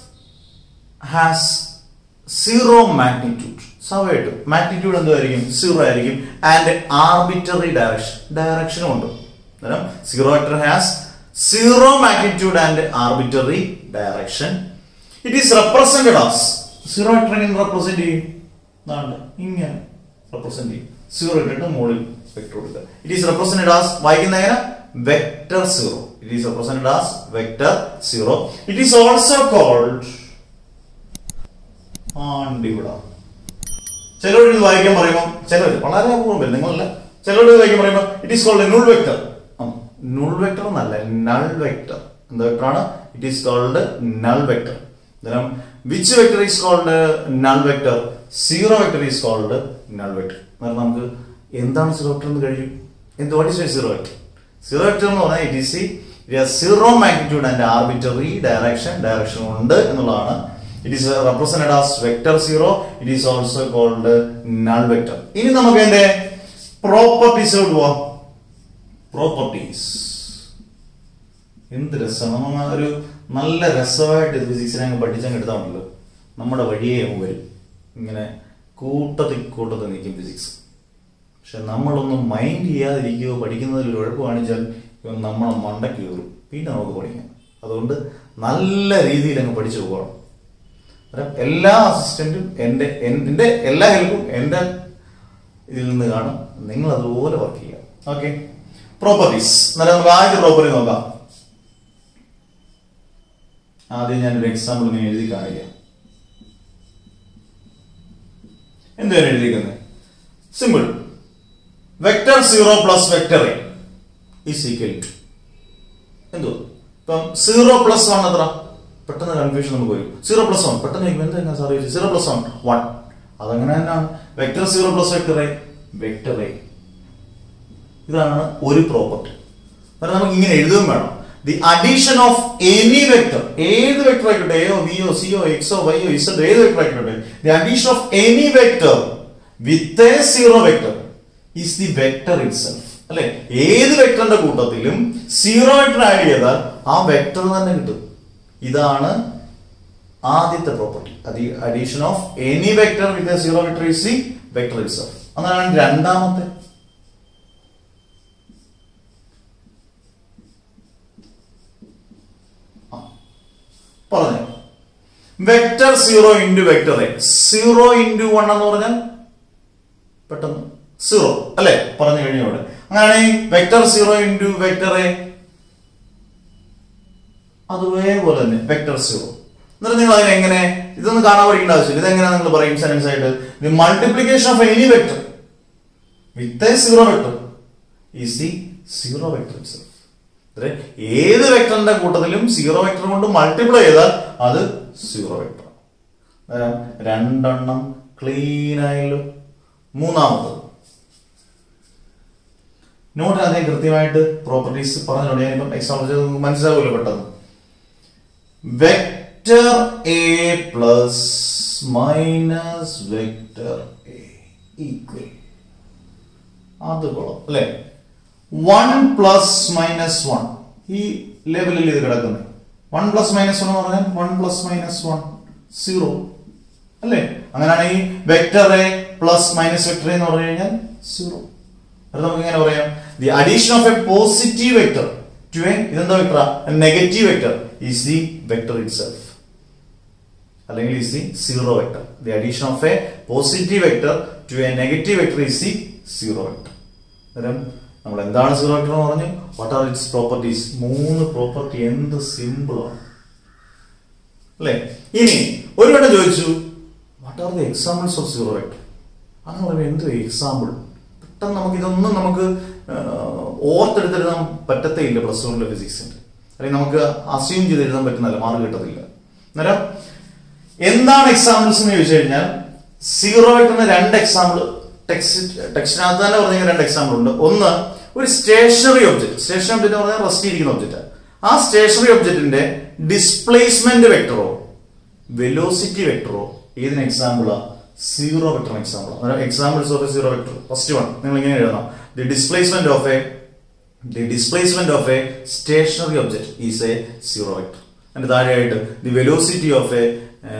has zero magnitude. സ്വാഭാവികമായിട്ടും മാഗ്നിറ്റ്യൂഡ് എന്തായിരിക്കും? സീറോ ആയിരിക്കും. ആൻഡ് ആർബിറ്ററി ഡയറക്ഷൻ, ഡയറക്ഷനും ഉണ്ട്. Zero vector has zero magnitude and arbitrary direction. It is represented as, zero vector എങ്ങനെ റെപ്രസെന്റ് ചെയ്യും? ഇങ്ങനെ റെപ്രസെന്റ് ചെയ്യും. സീറോ ഇട്ടിട്ട് മുകളിൽ വെക്ടർ കൊടുക്കുക. ഇറ്റ് ഈസ് റെപ്രസെന്റഡ് ആസ്, വായിക്കുന്ന എങ്ങനെ? Vector zero. It is represented as vector zero. It is also called ആണ്ടിവിട. ചിലരോട് ഇത് വായിക്കാൻ പറയുമ്പോൾ, ചിലർ വളരെ അപൂർവം, നിങ്ങളല്ല, ചിലരോട് ഇത് വായിക്കാൻ പറയുമ്പോൾ it is called null vector. null vector എന്നല്ല, null vector. എന്ത് വെക്ടറാണ്? It is called null vector. then which vector is called null vector? Zero vector is called null vector. അന്നേരം നമുക്ക് എന്താണ് സീറോ വെക്ടർ എന്ന് കഴിയും? എന്ത് what is zero vector? Zero vector എന്ന് പറഞ്ഞാൽ it is zero magnitude and arbitrary direction, direction ഉണ്ട് എന്നുള്ളതാണ്. It is represented as vector zero. It is also called null vector. ഇനി നമുക്ക് എന്റെ പ്രോപ്പർട്ടീസിലോട്ട് പോവാം. പ്രോപ്പർട്ടീസ് എന്ത് രസമാണ്. നമ്മൾ ഒരു നല്ല രസമായിട്ട് ഫിസിക്സിനെ അങ്ങ് പഠിച്ചങ്ങ് എടുത്താണല്ലോ, നമ്മുടെ വഴിയേ അങ്ങ് വരും. ഇങ്ങനെ കൂട്ടത്തിൽ കൂട്ടത്തിൽ നിൽക്കും ഫിസിക്സ്. പക്ഷെ നമ്മളൊന്നും മൈൻഡ് ചെയ്യാതിരിക്കുകയോ പഠിക്കുന്നതിൽ ഒരു ഉഴപ്പ് കാണിച്ചാൽ നമ്മളെ മണ്ടയ്ക്ക് കയറും, പിന്നെ നമുക്ക് പഠിക്കാം. അതുകൊണ്ട് നല്ല രീതിയിൽ അങ്ങ് പഠിച്ചു പോകണം. എല്ലാ അസിസ്റ്റന്റും എൻ്റെ എൻ്റെ എല്ലാ ഹെൽപ്പും എൻ്റെ ഇതിൽ നിന്ന് കാണും. നിങ്ങൾ അതുപോലെ വർക്ക് ചെയ്യാം. Okay, properties. എന്നാലും നമുക്ക് ആദ്യത്തെ പ്രോപ്പർട്ടി നോക്കാം. ആദ്യം ഞാനൊരു എക്സാമ്പിൾ ഇങ്ങനെ എഴുതി കാണിക്കാം. എന്താണ് എഴുതിയിരിക്കുന്നത്? Simple. Vector zero plus vector A is equal to എന്തോ. ഇപ്പം സീറോ പ്ലസ് വൺ എത്ര? പെട്ടെന്ന് കൺഫ്യൂഷൻ നമുക്ക് വരും. സീറോ പ്ലസ് വൺ പെട്ടെന്ന് എന്താ സാർ ചോദിച്ചു? Zero plus one one. അതങ്ങനെ തന്നെയാണ്. Vector zero plus vector A vector A. ഇതാണ് ഒരു പ്രോപ്പർട്ടി. അന്നേരം നമുക്ക് ഇങ്ങനെ എഴുതുകയും വേണം. The addition of any vector, ഏത് വെക്ടർ ആയിക്കോട്ടെ, എയോ വിയോ സിയോ എക്സോ വൈയോ ഇസഡോ, ഏത് വെക്ടർ ആയിക്കോട്ടെ, the addition of any vector with a zero vector is the vector itself. അല്ലെ, ഏത് വെക്ടറിന്റെ കൂട്ടത്തിലും സീറോ വെക്ടർ ആഡ് ചെയ്താൽ ആ വെക്ടർ തന്നെ കിട്ടും. ഇതാണ് ആദ്യത്തെ പ്രോപ്പർട്ടി. അത് addition of any vector with a zero vector is the vector itself. അതാണ് രണ്ടാമത്തെ. പറഞ്ഞു vector zero into vector A. Zero into one എന്ന് പറഞ്ഞാൽ പെട്ടെന്ന് സീറോ അല്ലെ പറഞ്ഞു കഴിഞ്ഞോടെ. അങ്ങനെയാണെങ്കിൽ vector zero into vector A അതുപോലെ തന്നെ വെക്ടർ സീറോ. എന്നിട്ട് നിങ്ങൾ അതിനെ എങ്ങനെ, ഇതൊന്നും കാണാൻ പഠിക്കേണ്ട ആവശ്യമില്ല. ഇതെങ്ങനെയാ നിങ്ങൾ പറയും സെന്റൻസ് ആയിട്ട്, the multiplication of any vector with a zero vector is the zero vector itself. ഏത് വെക്ടറിന്റെ കൂട്ടത്തിലും സീറോ വെക്ടർ കൊണ്ട് മൾട്ടിപ്ലൈ ചെയ്താൽ അത് സീറോ വെക്ടർ. രണ്ടെണ്ണം ക്ലീൻ ആയല്ലോ. മൂന്നാമത് നോട്ട് അതേ കൃത്യമായിട്ട് പ്രോപ്പർട്ടീസ് പറഞ്ഞോളൂ. ഞാനിപ്പം എക്സാമ്പിൾ മനസ്സിലാവുമല്ലോ പെട്ടെന്ന്. Vector A plus minus vector A equal, അത് കൊള്ളാം അല്ലെ. വൺ പ്ലസ് മൈനസ് വൺ ഈ ലെവലിൽ ഇത് കിടക്കുന്നത്. വൺ പ്ലസ് മൈനസ് വൺ എന്ന് പറഞ്ഞാൽ one plus minus one zero അല്ലെ. അങ്ങനെയാണെങ്കിൽ vector A plus minus vector എന്ന് പറഞ്ഞു കഴിഞ്ഞാൽ സീറോ. അത് നമുക്ക് എങ്ങനെ പറയാം, the addition of a positive vector to a ഇതെന്താ vector, negative vector is the vector itself, അല്ലെങ്കിൽ is the zero vector. The addition of a positive vector to a negative vector is the zero vector. അന്നേരം നമ്മൾ എന്താണ് zero vector എന്ന് പറഞ്ഞു, what are its properties. മൂന്ന് property എന്ത് simple ആണ് അല്ലെ. ഇനി ഒരു വട്ടം ചോദിച്ചു what are the examples of zero vector. അങ്ങനെ പറയുമ്പോൾ എന്ത് എക്സാമ്പിൾ, പെട്ടെന്ന് നമുക്ക് ഇതൊന്നും നമുക്ക് ഓർത്തെടുത്തെഴുതാൻ പറ്റത്തേയില്ല പ്ലസ് വണ്ണിലെ ഫിസിക്സിന്റെ, അല്ലെങ്കിൽ നമുക്ക് അസ്യൂം ചെയ്ത് എഴുതാൻ പറ്റുന്നില്ല, മാർക്ക് കിട്ടത്തില്ല. അന്നേരം എന്താണ് എക്സാമ്പിൾസ് എന്ന് ചോദിച്ചു കഴിഞ്ഞാൽ സീറോ വെക്ടറിന് രണ്ട് എക്സാമ്പിൾ ടെക്സ്റ്റ് ടെക്സ്റ്റിനകത്ത് തന്നെ പറഞ്ഞ രണ്ട് എക്സാമ്പിൾ ഉണ്ട്. ഒന്ന് ഒരു സ്റ്റേഷനറി ഒബ്ജക്ട്. സ്റ്റേഷനറി ഒബ്ജക്ട് എന്ന് പറഞ്ഞാൽ റെസ്റ്റ് ഇരിക്കുന്ന ഒബ്ജക്റ്റ്. ആ സ്റ്റേഷനറി ഒബ്ജക്റ്റിന്റെ ഡിസ്പ്ലേസ്മെന്റ് വെക്ടറോ വെലോസിറ്റി വെക്ടറോ ഏതിന് എക്സാമ്പിളാ, zero vector example. Examples of a zero vector. First one നിങ്ങൾ ഇങ്ങനെ എഴുതണം, the displacement of a the displacement of a stationary object is a zero vector. അതിന്റെ താഴെയായിട്ട് the velocity of a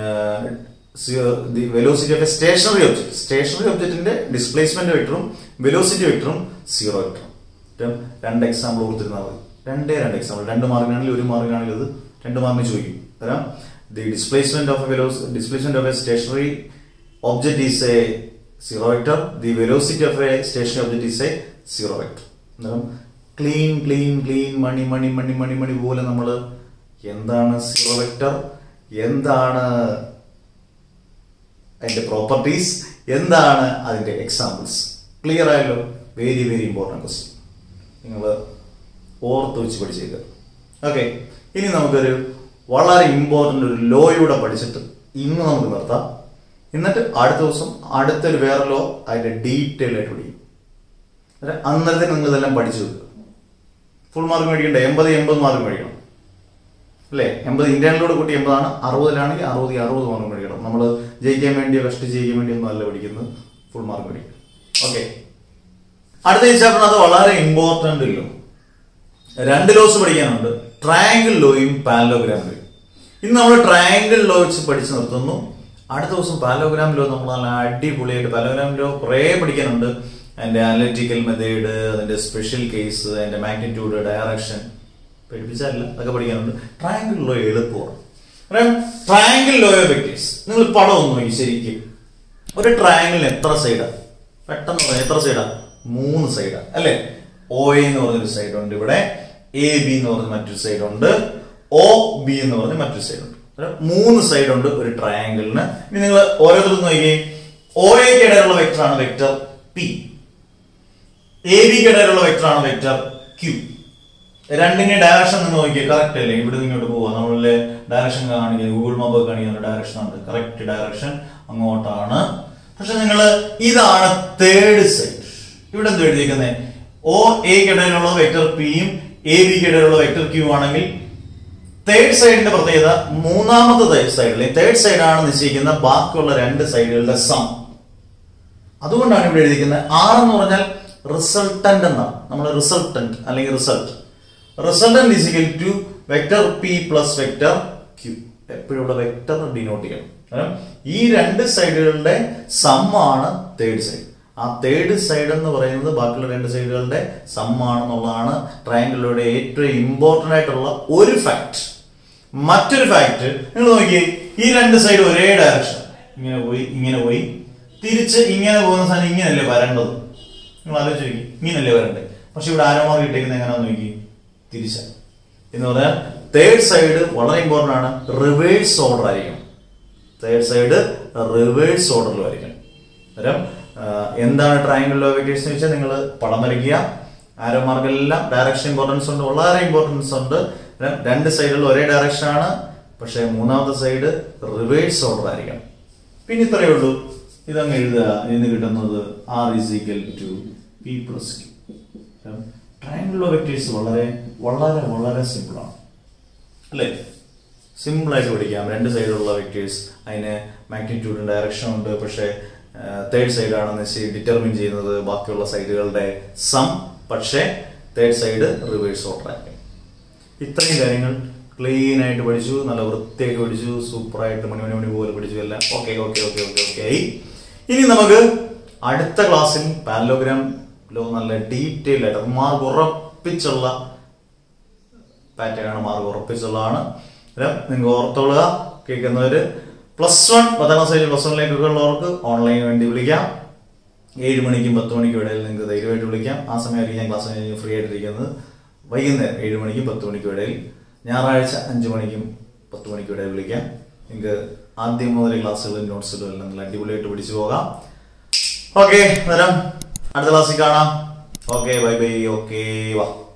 the velocity of a stationary object. Stationary ഒബ്ജക്റ്റിന്റെ displacement വെക്ടറും velocity വെക്ടറും zero വെക്ടറും. രണ്ട് എക്സാമ്പിൾ കൊടുത്തിരുന്നാൽ മതി. രണ്ടേ രണ്ട് എക്സാമ്പിൾ, രണ്ട് മാർക്കിനാണെങ്കിൽ ഒരു മാർക്കിനാണെങ്കിൽ ഇത് രണ്ട് മാർക്കിന് ചോദിക്കും. തരാം. The displacement of a velo displacement of a stationary object is a zero vector, the velocity of a stationary object is a zero vector. Clean clean clean മണി മണി മണി മണി മണി പോലെ നമ്മൾ എന്താണ് സീറോ വെക്ടർ, എന്താണ് അതിന്റെ പ്രോപ്പർട്ടീസ്, എന്താണ് അതിന്റെ എക്സാമ്പിൾസ്, ക്ലിയർ ആയല്ലോ. വെരി വെരി ഇമ്പോർട്ടൻറ്റ് ക്വസ്റ്റ്യൻ, നിങ്ങൾ ഓർത്ത് വെച്ച് പഠിച്ചേക്കുക. ഓക്കെ, ഇനി നമുക്കൊരു വളരെ ഇമ്പോർട്ടൻ്റ് ഒരു ലോയൂടെ പഠിച്ചിട്ട് ഇന്ന് നമുക്ക് നിർത്താം. എന്നിട്ട് അടുത്ത ദിവസം അടുത്തൊരു വേറെ ലോ അതിന്റെ ഡീറ്റെയിൽ ആയിട്ട് പഠിക്കും. അന്നേരത്തെ നിങ്ങൾ ഇതെല്ലാം പഠിച്ചു വെക്കുക. ഫുൾ മാർക്ക് മേടിക്കണ്ടേ, എൺപത് എൺപത് മാർക്ക് മേടിക്കണം അല്ലേ. എൺപത് ഇന്റേണലോട് കൂട്ടി എൺപതാണ്, അറുപതിലാണെങ്കിൽ അറുപത് അറുപത് മാർക്ക് മേടിക്കണം. നമ്മൾ ജയിക്കാൻ വേണ്ടിയോ കഷ്ടിച്ച് ജയിക്കാൻ വേണ്ടിയോ ഒന്നും അല്ല പഠിക്കുന്നത്, ഫുൾ മാർക്ക് മേടിക്കണം. ഓക്കെ, അടുത്ത ചാപ്റ്ററിനകത്ത് വളരെ ഇമ്പോർട്ടൻ്റ് ലോ, രണ്ട് ലോസ് പഠിക്കാനുണ്ട്, ട്രയാങ്കിൾ ലോയും പാരലോഗ്രാം ലോയും. ഇന്ന് നമ്മൾ ട്രയാങ്കിൾ ലോ വെച്ച് പഠിച്ചു നിർത്തുന്നു. അടുത്ത ദിവസം പാരലോഗ്രാം ലോ നമ്മൾ നല്ല അടിപൊളിയായിട്ട്, പാരലോഗ്രാം ലോ കുറേ പഠിക്കാനുണ്ട്. അതിന്റെ അനലിറ്റിക്കൽ മെത്തേഡ്, അതിന്റെ സ്പെഷ്യൽ കേസ്, അതിന്റെ മാഗ്നിറ്റ്യൂഡ്, ഡയറക്ഷൻ പഠിപ്പിച്ചല്ല, അതൊക്കെ പഠിക്കാനുണ്ട്. ട്രയാങ്കിൾ ലോ എളുപ്പമാണ്. ട്രയാങ്കിൾ ലോയെ പറ്റി നിങ്ങൾ പടം ഒന്ന് നോക്കി ശരിക്കും. ഒരു ട്രയാങ്കിളിന് എത്ര സൈഡാ, പെട്ടെന്ന് പറയാം, എത്ര സൈഡാ? മൂന്ന് സൈഡാ അല്ലെ. ഒ എ എന്ന് പറഞ്ഞൊരു സൈഡ് ഉണ്ട്, ഇവിടെ എ ബി എന്ന് പറഞ്ഞ മറ്റൊരു സൈഡ് ഉണ്ട്, ഒ ബി എന്ന് പറഞ്ഞ മറ്റൊരു സൈഡ് ഉണ്ട്. മൂന്ന് സൈഡ് ഉണ്ട് ഒരു ട്രയാങ്കിളിന്. ഇനി നിങ്ങൾ ഓരോരുത്തരും നോക്കിയേ. ഒ എക്ക് ഇടയിലുള്ള വെക്ടർ ആണ് വെക്ടർ പി, എ ബിക്ക് ഇടയിലുള്ള വെക്ടർ ആണ് വെക്ടർ ക്യൂ. രണ്ടിന്റെ ഡയറക്ഷൻ നിങ്ങൾ നോക്കിയേ, കറക്റ്റ് അല്ലേ? ഇവിടെ ഇങ്ങോട്ട് പോവാ, നമ്മളിലെ ഡയറക്ഷൻ കാണിക്കുക, ഗൂഗിൾ മാപ്പ് കാണിക്കുന്ന ഡയറക്ഷൻ ആണ്, കറക്റ്റ് ഡയറക്ഷൻ അങ്ങോട്ടാണ്. പക്ഷെ നിങ്ങൾ ഇതാണ് തേർഡ് സൈഡ്. ഇവിടെ എന്ത് എഴുതിയിരിക്കുന്നത്? ഒ എക്ക് ഇടയിലുള്ള വെക്ടർ പിയും എ ബിക്ക് ഇടയിലുള്ള വെക്ടർ ക്യൂ ആണെങ്കിൽ തേർഡ് സൈഡിന്റെ പ്രത്യേകത മൂന്നാമത്തെ സൈഡിൽ തേർഡ് സൈഡാണ് നിശ്ചയിക്കുന്ന ബാക്കിയുള്ള രണ്ട് സൈഡുകളുടെ സം. അതുകൊണ്ടാണ് ഇവിടെ എഴുതിയിരിക്കുന്നത് ആർ എന്ന് പറഞ്ഞാൽ റിസൾട്ടന്റ് എന്നാണ്. നമ്മൾ റിസൾട്ടന്റ് അല്ലെങ്കിൽ result resultant is equal to vector P plus vector Q. എപ്പോഴും ഇവിടെ വെക്ടർ ഡിനോട്ട് ചെയ്യണം. കാരണം ഈ രണ്ട് സൈഡുകളുടെ സം ആണ് തേർഡ് സൈഡ്. ആ തേർഡ് സൈഡ് എന്ന് പറയുന്നത് ബാക്കിയുള്ള രണ്ട് സൈഡുകളുടെ സം ആണെന്നുള്ളതാണ് ട്രയാങ്കിളിലൂടെ ഏറ്റവും ഇമ്പോർട്ടന്റ് ആയിട്ടുള്ള ഒരു ഫാക്ട്. മറ്റൊരു ഫാക്ട് നിങ്ങൾ നോക്കിയേ, ഈ രണ്ട് സൈഡ് ഒരേ ഡയറക്ഷൻ, ഇങ്ങനെ പോയി ഇങ്ങനെ പോയി തിരിച്ച് ഇങ്ങനെ പോകുന്ന സാധനം ഇങ്ങനല്ലേ വരേണ്ടത്. നിങ്ങൾ ആലോചിച്ച് നോക്കി, ഇങ്ങനല്ലേ വരണ്ടേ. പക്ഷെ ഇവിടെ ആരോ മാർക്ക് ഇട്ടേക്കുന്നത് എങ്ങനെയാന്ന് നോക്കി, തിരിച്ച എന്ന് പറഞ്ഞാൽ തേർഡ് സൈഡ് വളരെ ഇമ്പോർട്ടന്റ് ആണ്. റിവേഴ്സ് ഓർഡർ ആയിരിക്കണം. തേർഡ് സൈഡ് റിവേഴ്സ് ഓർഡറിൽ ആയിരിക്കണം. അന്നേരം എന്താണ് ട്രയാങ്കിൾ ഓഫ് വെക്ടേഴ്സ് എന്ന് വെച്ചാൽ നിങ്ങൾ പടം വരയ്ക്കുക. ആരോ മാർക്കെല്ലാം ഡയറക്ഷൻ ഇമ്പോർട്ടൻസ് ഉണ്ട്, വളരെ ഇമ്പോർട്ടൻസ് ഉണ്ട്. രണ്ട് സൈഡുകൾ ഒരേ ഡയറക്ഷൻ ആണ്, പക്ഷെ മൂന്നാമത്തെ സൈഡ് റിവേഴ്സ് ഓർഡർ ആയിരിക്കണം. പിന്നെ ഇത്രയേ ഉള്ളൂ. ഇതങ്ങ് എഴുതുക. ഇതിന് കിട്ടുന്നത് R is equal to P plus Q. Triangle of vectors വളരെ വളരെ വളരെ സിമ്പിളാണ് അല്ലേ. സിമ്പിളായിട്ട് പഠിക്കാം. രണ്ട് സൈഡിലുള്ള വെക്ടേഴ്സ്, അതിന് മാഗ്നിറ്റ്യൂഡും ഡയറക്ഷനും ഉണ്ട്. പക്ഷേ തേർഡ് സൈഡാണെന്ന് ഡിറ്റർമിൻ ചെയ്യുന്നത് ബാക്കിയുള്ള സൈഡുകളുടെ സം. പക്ഷേ തേർഡ് സൈഡ് റിവേഴ്സ് ഓർഡർ ആയിരിക്കും. ഇത്രയും കാര്യങ്ങൾ ക്ലീൻ ആയിട്ട് പഠിച്ചു, നല്ല വൃത്തിയായിട്ട് പഠിച്ചു, സൂപ്പറായിട്ട് മണി മണി മണി പോലെ പഠിച്ചു എല്ലാം. Okay okay okay okay okay ആയി. ഇനി നമുക്ക് അടുത്ത ക്ലാസ്സിൽ പാരലോഗ്രാം ലോ നല്ല ഡീറ്റെയിൽ ആയിട്ട് മാർക്ക് ഉറപ്പിച്ചുള്ള പാറ്റേൺ ആണ്, മാർക്ക് ഉറപ്പിച്ചുള്ളതാണ്. നിങ്ങൾക്ക് ഓർത്തോളുക. കേൾക്കുന്നവര് പ്ലസ് വൺ പത്താം ക്ലാസ് കഴിഞ്ഞ് പ്ലസ് വണ്ണിലേക്കൊക്കെ ഉള്ളവർക്ക് ഓൺലൈൻ വേണ്ടി വിളിക്കാം. ഏഴ് മണിക്കും പത്ത് മണിക്കും ഇടയിൽ നിങ്ങൾക്ക് ധൈര്യമായിട്ട് വിളിക്കാം. ആ സമയമായിരിക്കും ഞാൻ ക്ലാസ് കഴിഞ്ഞ് ഫ്രീ ആയിട്ടിരിക്കുന്നത്. വൈകുന്നേരം ഏഴ് മണിക്കും പത്ത് മണിക്കും ഇടയിൽ, ഞായറാഴ്ച അഞ്ച് മണിക്കും പത്ത് മണിക്കും ഇടയിൽ വിളിക്കാം. നിങ്ങൾക്ക് ആദ്യം മുതൽ ക്ലാസ്സുകളും നോട്ട്സുകളും എല്ലാം നല്ല അടിപൊളിയായിട്ട് പഠിച്ചു പോകാം. ഓക്കെ, അന്നേരം അടുത്ത ക്ലാസ്സിൽ കാണാം. Okay, bye bye. ഓക്കെ, വാ.